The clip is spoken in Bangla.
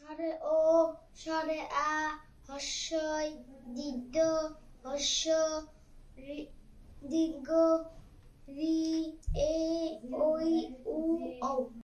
স্বরে ও, স্বরে আ, হস্যই দীর্ঘ, হস্য দীর্ঘ রি